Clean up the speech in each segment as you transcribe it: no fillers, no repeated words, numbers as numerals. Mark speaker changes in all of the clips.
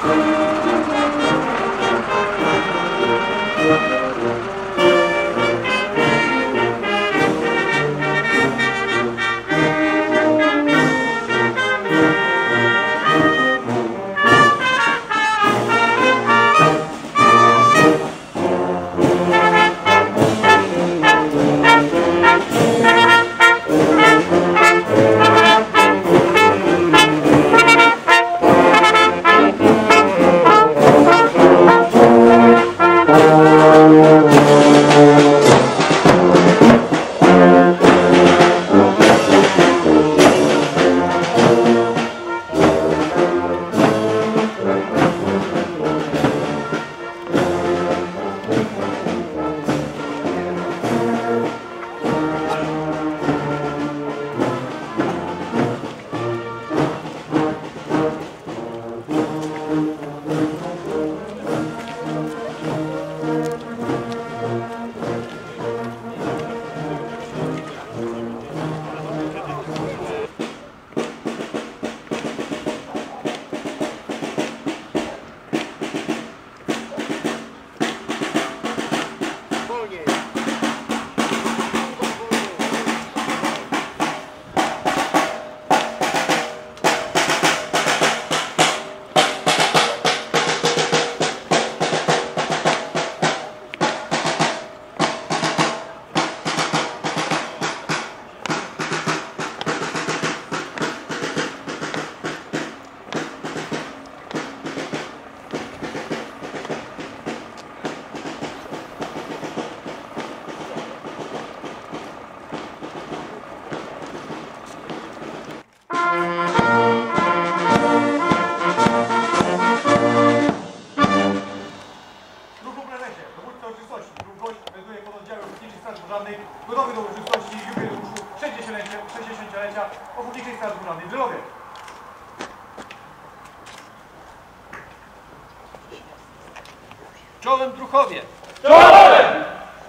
Speaker 1: Gotowy do uroczystości jubileuszu 60-lecia Ochotniczej Straży Pożarnej w Drylowie.
Speaker 2: Czołem druhowie!
Speaker 1: Czołem!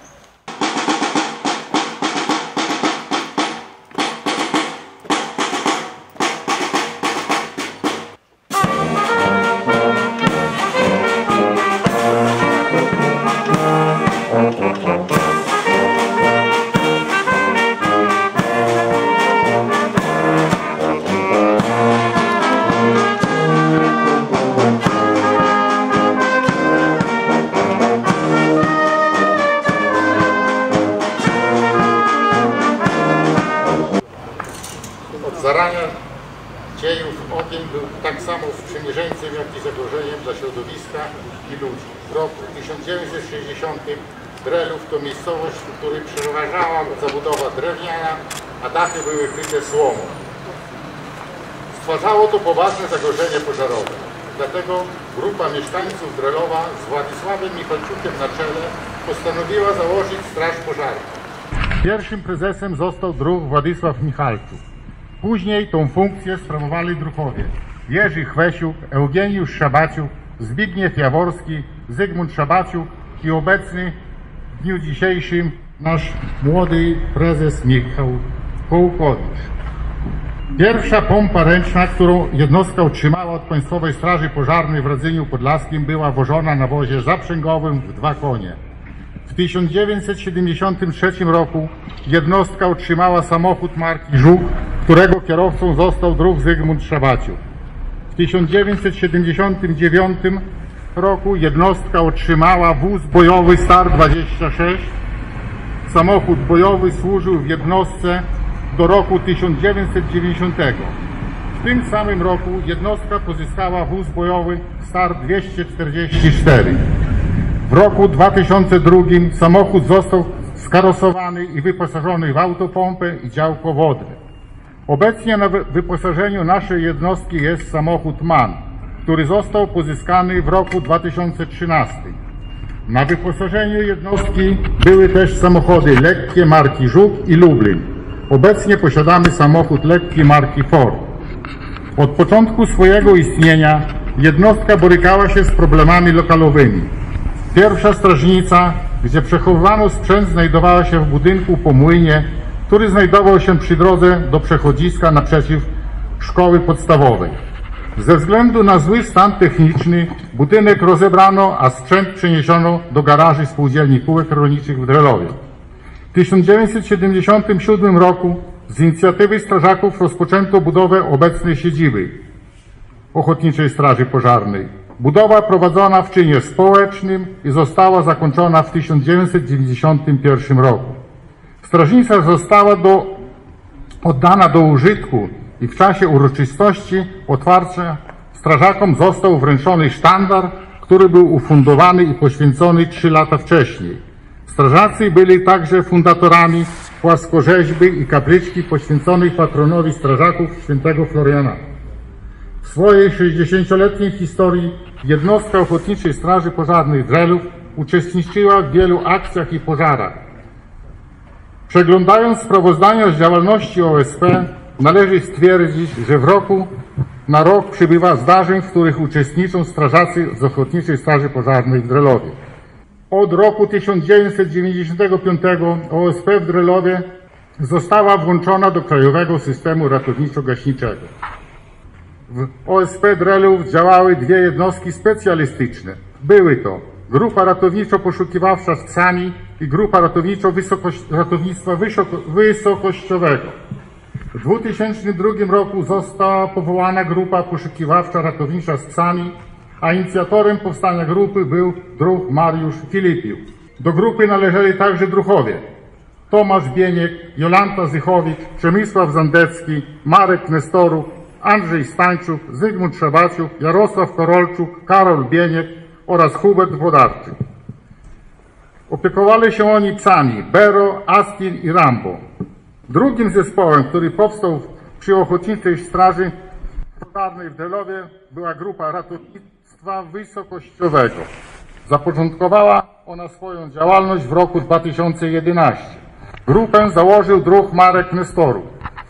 Speaker 3: Od zarania dziejów ogień był tak samo sprzymierzeńcem, jak i zagrożeniem dla środowiska i ludzi. W roku 1960 Drelów to miejscowość, w której przeważała zabudowa drewniana, a dachy były kryte słomą. Stwarzało to poważne zagrożenie pożarowe. Dlatego grupa mieszkańców Drelowa z Władysławem Michalczukiem na czele postanowiła założyć straż pożarną. Pierwszym prezesem został druh Władysław Michalczuk. Później tą funkcję sprawowali druhowie Jerzy Chwesiuk, Eugeniusz Szabaciuk, Zbigniew Jaworski, Zygmunt Szabaciuk i obecny w dniu dzisiejszym nasz młody prezes Michał Kołkowicz. Pierwsza pompa ręczna, którą jednostka otrzymała od Państwowej Straży Pożarnej w Radzeniu Podlaskim, była wożona na wozie zaprzęgowym w 2 konie. W 1973 roku jednostka otrzymała samochód marki Żuk, którego kierowcą został druh Zygmunt Szabaciuk. W 1979 roku jednostka otrzymała wóz bojowy Star 26. Samochód bojowy służył w jednostce do roku 1990. W tym samym roku jednostka pozyskała wóz bojowy Star 244. W roku 2002 samochód został skarosowany i wyposażony w autopompę i działko wodne. Obecnie na wyposażeniu naszej jednostki jest samochód MAN, który został pozyskany w roku 2013. Na wyposażeniu jednostki były też samochody lekkie marki Żuk i Lublin. Obecnie posiadamy samochód lekki marki Ford. Od początku swojego istnienia jednostka borykała się z problemami lokalowymi. Pierwsza strażnica, gdzie przechowywano sprzęt, znajdowała się w budynku po młynie, który znajdował się przy drodze do przechodziska naprzeciw szkoły podstawowej. Ze względu na zły stan techniczny budynek rozebrano, a sprzęt przeniesiono do garaży Spółdzielni Kółek Rolniczych w Drelowie. W 1977 roku z inicjatywy strażaków rozpoczęto budowę obecnej siedziby Ochotniczej Straży Pożarnej. Budowa prowadzona w czynie społecznym i została zakończona w 1991 roku. Strażnica została oddana do użytku i w czasie uroczystości otwarcia strażakom został wręczony sztandar, który był ufundowany i poświęcony 3 lata wcześniej. Strażacy byli także fundatorami płaskorzeźby i kapliczki poświęconej patronowi strażaków świętego Floriana. W swojej 60-letniej historii jednostka Ochotniczej Straży Pożarnej Drelów uczestniczyła w wielu akcjach i pożarach. Przeglądając sprawozdania z działalności OSP, należy stwierdzić, że na rok przybywa zdarzeń, w których uczestniczą strażacy z Ochotniczej Straży Pożarnej w Drelowie. Od roku 1995 OSP w Drelowie została włączona do Krajowego Systemu Ratowniczo-Gaśniczego. W OSP Drelów działały 2 jednostki specjalistyczne. Były to Grupa Ratowniczo-Poszukiwawcza z psami i Grupa Ratownictwa Wysokościowego. W 2002 roku została powołana Grupa Poszukiwawcza Ratownicza z psami, a inicjatorem powstania grupy był druh Mariusz Filipiuk. Do grupy należeli także druhowie: Tomasz Bieniek, Jolanta Zychowicz, Przemysław Zandecki, Marek Nestoruk, Andrzej Stańczuk, Zygmunt Szabaciuk, Jarosław Korolczuk, Karol Bieniek oraz Hubert Włodarczyk. Opiekowali się oni psami Bero, Aspin i Rambo. Drugim zespołem, który powstał przy Ochotniczej Straży Pożarnej w Drelowie, była Grupa Ratownictwa Wysokościowego. Zapoczątkowała ona swoją działalność w roku 2011. Grupę założył druh Marek Nestoruk.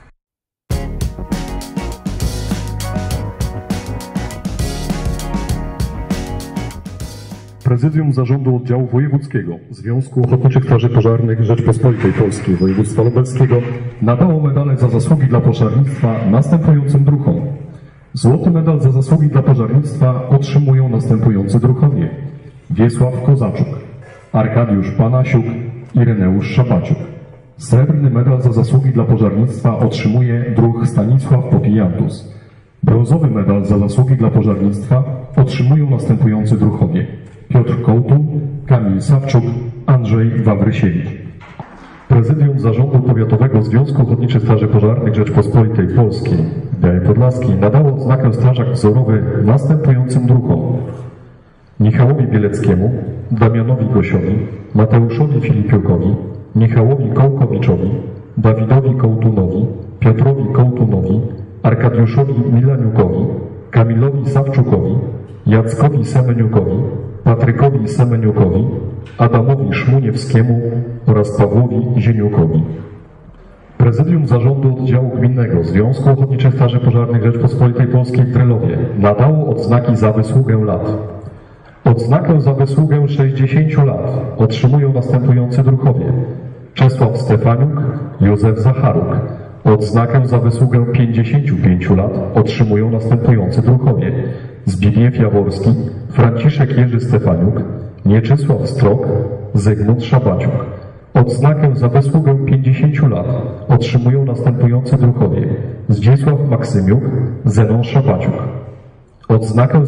Speaker 2: Prezydium Zarządu Oddziału Wojewódzkiego Związku Ochotniczych Straży Pożarnych Rzeczpospolitej Polskiej Województwa Lubelskiego nadało medale za zasługi dla pożarnictwa następującym druhom. Złoty medal za zasługi dla pożarnictwa otrzymują następujący druhowie: Wiesław Kozaczuk, Arkadiusz Panasiuk, Ireneusz Szabaciuk. Srebrny medal za zasługi dla pożarnictwa otrzymuje druh Stanisław Popijantus. Brązowy medal za zasługi dla pożarnictwa otrzymują następujący druhowie: Piotr Kołtun, Kamil Sawczuk, Andrzej Wawrysiewicz. Prezydium Zarządu Powiatowego Związku Ochotniczych Straży Pożarnych Rzeczpospolitej Polskiej w Białej Podlaskiej nadało odznakę strażak wzorowy następującym druhom: Michałowi Bieleckiemu, Damianowi Gosiowi, Mateuszowi Filipiukowi, Michałowi Kołkowiczowi, Dawidowi Kołtunowi, Piotrowi Kołtunowi, Arkadiuszowi Milaniukowi, Kamilowi Sawczukowi, Jackowi Semeniukowi, Patrykowi Semeniukowi, Adamowi Szmuniewskiemu oraz Pawłowi Zieniukowi. Prezydium Zarządu Oddziału Gminnego Związku Ochotniczych Straży Pożarnych Rzeczpospolitej Polskiej w Drelowie nadało odznaki za wysługę lat. Odznakę za wysługę 60 lat otrzymują następujący druhowie: Czesław Stefaniuk, Józef Zacharuk. Odznakę za wysługę 55 lat otrzymują następujący druhowie: Zbigniew Jaworski, Franciszek Jerzy Stefaniuk, Mieczysław Strok, Zygmunt Szabaciuk. Odznakę za wysługę 50 lat otrzymują następujący druhowie: Zdzisław Maksymiuk, Zenon Szabaciuk. Odznakę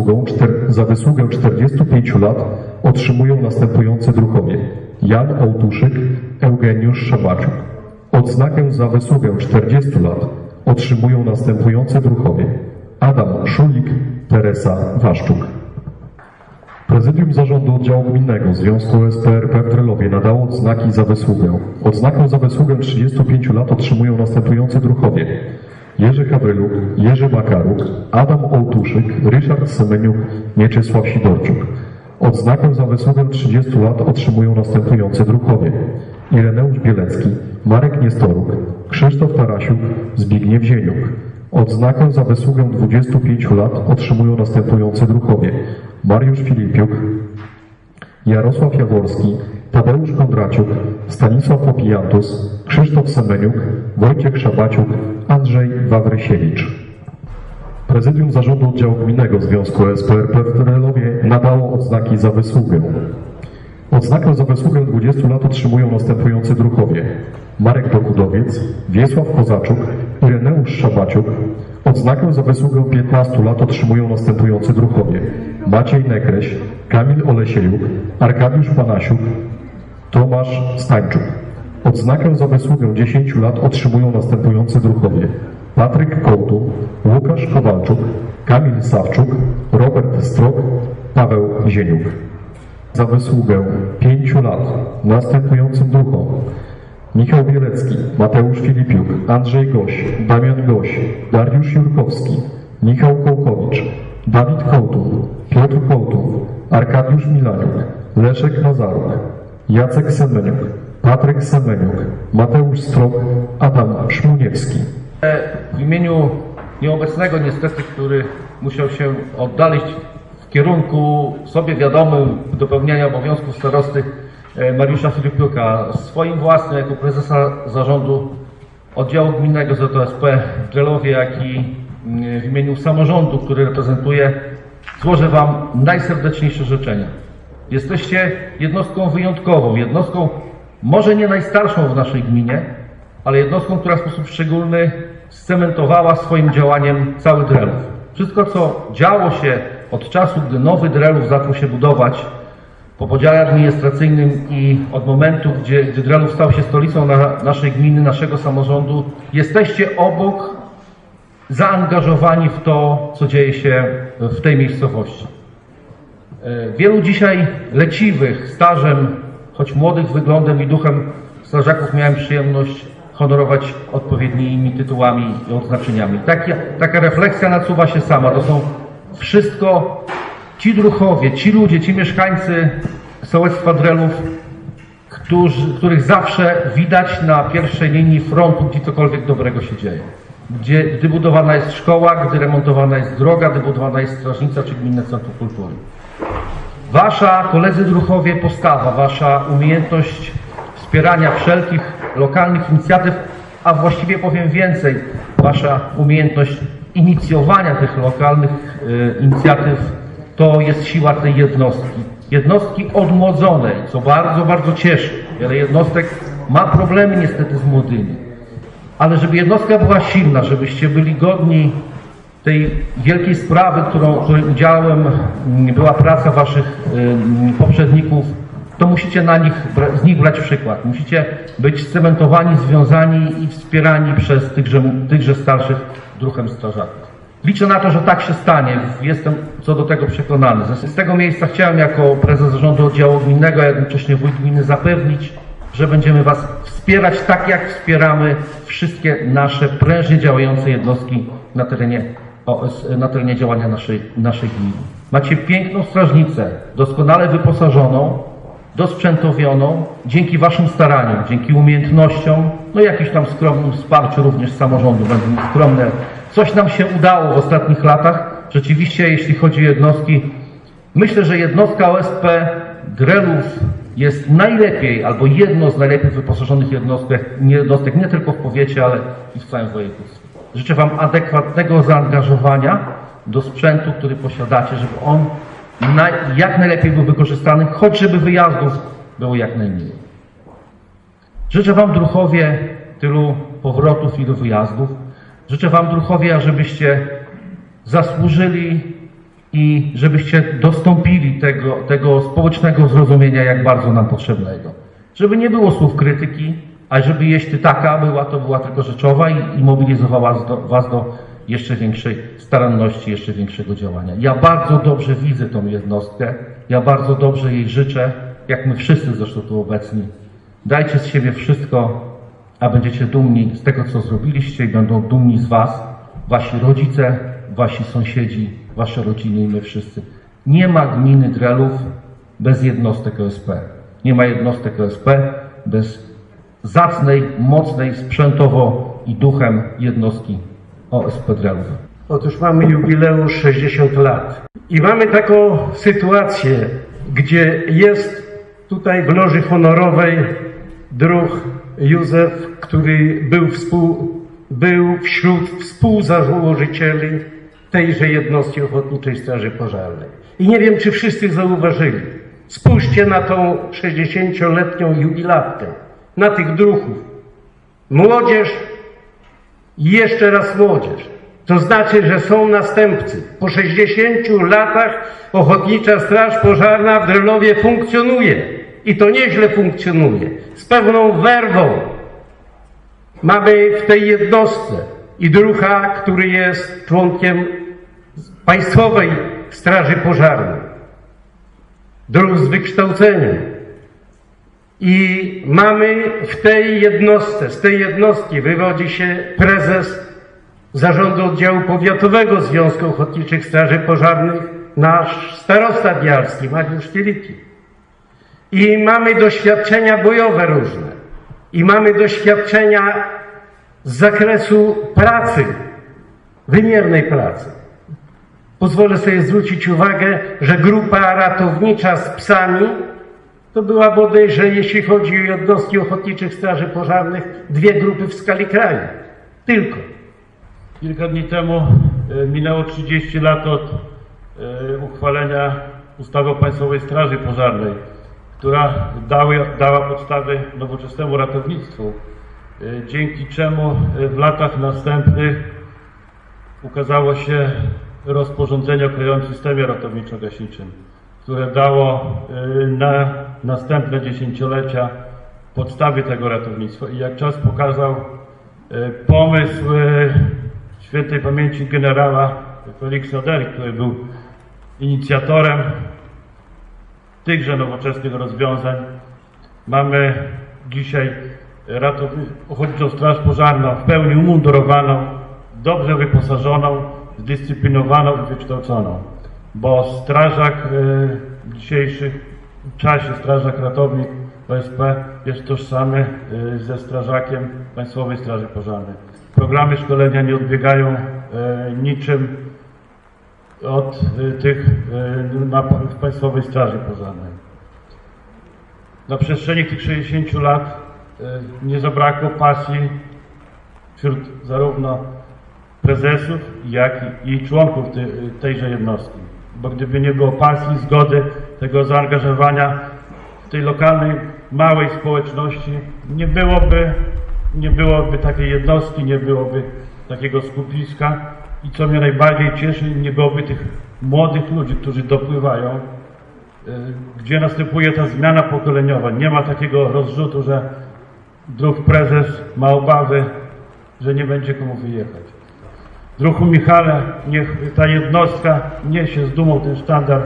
Speaker 2: za wysługę 45 lat otrzymują następujący druhowie: Jan Ołtuszyk, Eugeniusz Szabaciuk. Odznakę za wysługę 40 lat otrzymują następujący druhowie: Adam Szulik, Teresa Waszczuk. Prezydium Zarządu Oddziału Gminnego Związku OSP-RP w Drelowie nadało odznaki za wysługę. Odznakę za wysługę 35 lat otrzymują następujący druhowie: Jerzy Hawryluk, Jerzy Makaruk, Adam Ołtuszyk, Ryszard Semeniuk, Mieczysław Sidorczuk. Odznakę za wysługę 30 lat otrzymują następujący druhowie: Ireneusz Bielecki, Marek Niestoruk, Krzysztof Tarasiuk, Zbigniew Zieniuk. Odznakę za wysługę 25 lat otrzymują następujący druhowie: Mariusz Filipiuk, Jarosław Jaworski, Tadeusz Kondraciuk, Stanisław Popijantus, Krzysztof Semeniuk, Wojciech Szabaciuk, Andrzej Wawrysiewicz. Prezydium Zarządu Oddziału Gminnego Związku OSP RP w Drelowie nadało odznaki za wysługę. Odznakę za wysługę 20 lat otrzymują następujący druhowie: Marek Dokudowiec, Wiesław Kozaczuk, Ireneusz Szabaciuk. Odznakę za wysługę 15 lat otrzymują następujący druhowie: Maciej Nekreś, Kamil Olesiejuk, Arkadiusz Panasiuk, Tomasz Stańczuk. Odznakę za wysługę 10 lat otrzymują następujący druhowie: Patryk Kołtun, Łukasz Kowalczuk, Kamil Sawczuk, Robert Strok, Paweł Zieniuk. Za wysługę 5 lat następującym druhom: Michał Bielecki, Mateusz Filipiuk, Andrzej Goś, Damian Goś, Dariusz Jurkowski, Michał Kołkowicz, Dawid Kołtun, Piotr Kołtun, Arkadiusz Milaniuk, Leszek Nazaruk, Jacek Semeniuk, Patryk Semeniuk, Mateusz Strok, Adam Szmuniewski.
Speaker 4: W imieniu nieobecnego niestety, który musiał się oddalić w kierunku sobie wiadomym dopełniania obowiązków starosty Mariusza Filipiuka, swoim własnym jako prezesa zarządu oddziału gminnego ZOSP w Drelowie, jak i w imieniu samorządu, który reprezentuję, złożę Wam najserdeczniejsze życzenia. Jesteście jednostką wyjątkową, jednostką może nie najstarszą w naszej gminie, ale jednostką, która w sposób szczególny scementowała swoim działaniem cały Drelów. Wszystko, co działo się od czasu, gdy nowy Drelów zaczął się budować, po podziale administracyjnym i od momentu, gdy Drelów stał się stolicą naszej gminy, naszego samorządu, jesteście obok zaangażowani w to, co dzieje się w tej miejscowości. Wielu dzisiaj leciwych, stażem, choć młodych wyglądem i duchem strażaków miałem przyjemność honorować odpowiednimi tytułami i odznaczeniami. Taka refleksja nasuwa się sama. To są wszystko ci druhowie, ci ludzie, ci mieszkańcy sołectwa Drelów, których zawsze widać na pierwszej linii frontu, gdzie cokolwiek dobrego się dzieje. Gdy budowana jest szkoła, gdy remontowana jest droga, gdy budowana jest strażnica czy gminne centrum kultury. Wasza, koledzy druhowie, postawa, wasza umiejętność wspierania wszelkich lokalnych inicjatyw, a właściwie powiem więcej, wasza umiejętność inicjowania tych lokalnych inicjatyw, to jest siła tej jednostki. Jednostki odmłodzonej, co bardzo, bardzo cieszy. Wiele jednostek ma problemy niestety z młodymi. Ale żeby jednostka była silna, żebyście byli godni tej wielkiej sprawy, której udziałem była praca waszych poprzedników, to musicie z nich brać przykład. Musicie być scementowani, związani i wspierani przez tychże starszych druhem strażaków. Liczę na to, że tak się stanie. Jestem co do tego przekonany. Z tego miejsca chciałem jako prezes zarządu oddziału gminnego, a jednocześnie wójt gminy zapewnić, że będziemy was wspierać tak, jak wspieramy wszystkie nasze prężnie działające jednostki na terenie działania naszej gminy. Macie piękną strażnicę, doskonale wyposażoną, dosprzętowioną, dzięki waszym staraniom, dzięki umiejętnościom, no i jakimś tam skromnym wsparciu również z samorządu, będę skromny. Coś nam się udało w ostatnich latach. Rzeczywiście, jeśli chodzi o jednostki, myślę, że jednostka OSP Drelów jest najlepiej, albo jedno z najlepiej wyposażonych jednostek nie tylko w powiecie, ale i w całym województwie. Życzę wam adekwatnego zaangażowania do sprzętu, który posiadacie, żeby on jak najlepiej był wykorzystany, choć żeby wyjazdów było jak najmniej. Życzę wam, druhowie, tylu powrotów, ilu wyjazdów. Życzę wam, druhowie, ażebyście zasłużyli i żebyście dostąpili tego społecznego zrozumienia, jak bardzo nam potrzebnego. Żeby nie było słów krytyki, a żeby jeśli taka była, to była tylko rzeczowa i mobilizowała was do jeszcze większej staranności, jeszcze większego działania. Ja bardzo dobrze widzę tą jednostkę, ja bardzo dobrze jej życzę, jak my wszyscy zresztą tu obecni. Dajcie z siebie wszystko, a będziecie dumni z tego, co zrobiliście i będą dumni z was, wasi rodzice, wasi sąsiedzi, wasze rodziny i my wszyscy. Nie ma gminy Drelów bez jednostek OSP. Nie ma jednostek OSP bez zacnej, mocnej, sprzętowo i duchem jednostki OSP Drelów.
Speaker 5: Otóż mamy jubileusz 60 lat i mamy taką sytuację, gdzie jest tutaj w loży honorowej druh Józef, który był wśród współzałożycieli tejże jednostki Ochotniczej Straży Pożarnej. I nie wiem, czy wszyscy zauważyli. Spójrzcie na tą 60-letnią jubilatkę, na tych druhów. Młodzież i jeszcze raz młodzież. To znaczy, że są następcy. Po 60 latach Ochotnicza Straż Pożarna w Drelowie funkcjonuje. I to nieźle funkcjonuje. Z pewną werwą. Mamy w tej jednostce i druha, który jest członkiem Państwowej Straży Pożarnej. Druh z wykształceniem. I mamy w tej jednostce, z tej jednostki wywodzi się prezes Zarządu Oddziału Powiatowego Związku Ochotniczych Straży Pożarnych, nasz starosta bialski, Mariusz Kieliki. I mamy doświadczenia bojowe różne. I mamy doświadczenia z zakresu pracy, wymiernej pracy. Pozwolę sobie zwrócić uwagę, że grupa ratownicza z psami to była bodajże, jeśli chodzi o jednostki Ochotniczych Straży Pożarnych, 2 grupy w skali kraju. Tylko.
Speaker 6: Kilka dni temu minęło 30 lat od uchwalenia ustawy o Państwowej Straży Pożarnej, która dała podstawy nowoczesnemu ratownictwu, dzięki czemu w latach następnych ukazało się rozporządzenie o krajowym systemie ratowniczo-gaśniczym, które dało na następne dziesięciolecia podstawy tego ratownictwa. I jak czas pokazał, pomysł świętej pamięci generała Feliksa Deli, który był inicjatorem tychże nowoczesnych rozwiązań. Mamy dzisiaj Ochotniczą Straż Pożarną w pełni umundurowaną, dobrze wyposażoną, zdyscyplinowaną i wykształconą, bo strażak w dzisiejszym czasie, strażak ratownik OSP jest tożsamy ze strażakiem Państwowej Straży Pożarnej. Programy szkolenia nie odbiegają niczym od tych w Państwowej Straży Pożarnej. Na przestrzeni tych 60 lat nie zabrakło pasji wśród zarówno prezesów, jak i członków tejże jednostki. Bo gdyby nie było pasji, zgody, tego zaangażowania w tej lokalnej, małej społeczności, nie byłoby takiej jednostki, nie byłoby takiego skupiska i co mnie najbardziej cieszy, nie byłoby tych młodych ludzi, którzy dopływają, gdzie następuje ta zmiana pokoleniowa. Nie ma takiego rozrzutu, że druh prezes ma obawy, że nie będzie komu wyjechać. Druhu Michale, niech ta jednostka niesie z dumą ten sztandar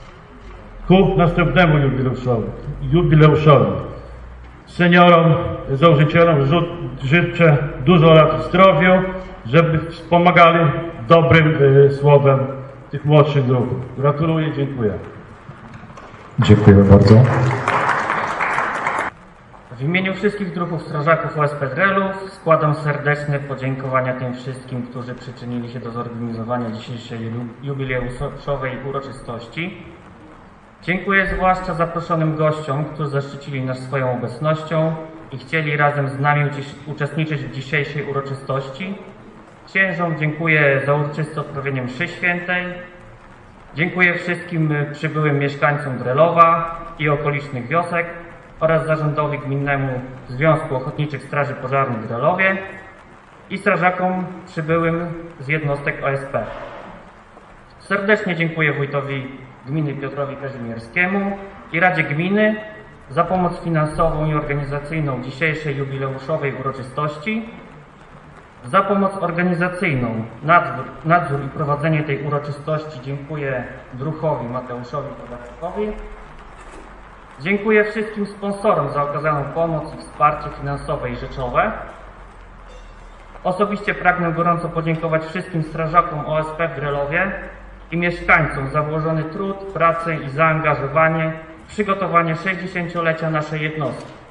Speaker 6: ku następnemu jubileuszowi. Seniorom, założycielom życzę dużo lat w zdrowiu, żeby wspomagali dobrym słowem tych młodszych druhów. Gratuluję, dziękuję.
Speaker 2: Dziękujemy bardzo.
Speaker 7: W imieniu wszystkich druhów strażaków OSP Drelów składam serdeczne podziękowania tym wszystkim, którzy przyczynili się do zorganizowania dzisiejszej jubileuszowej uroczystości. Dziękuję zwłaszcza zaproszonym gościom, którzy zaszczycili nas swoją obecnością i chcieli razem z nami uczestniczyć w dzisiejszej uroczystości. Księżom dziękuję za uroczyste odprawienie mszy świętej. Dziękuję wszystkim przybyłym mieszkańcom Drelowa i okolicznych wiosek oraz Zarządowi Gminnemu Związku Ochotniczych Straży Pożarnych w Drelowie i strażakom przybyłym z jednostek OSP. Serdecznie dziękuję wójtowi gminy Piotrowi Kazimierskiemu i Radzie Gminy za pomoc finansową i organizacyjną dzisiejszej jubileuszowej uroczystości, za pomoc organizacyjną, nadzór i prowadzenie tej uroczystości dziękuję druhowi Mateuszowi Kowaczykowi. Dziękuję wszystkim sponsorom za okazaną pomoc i wsparcie finansowe i rzeczowe. Osobiście pragnę gorąco podziękować wszystkim strażakom OSP w Drelowie i mieszkańcom za włożony trud, pracę i zaangażowanie w przygotowanie 60-lecia naszej jednostki.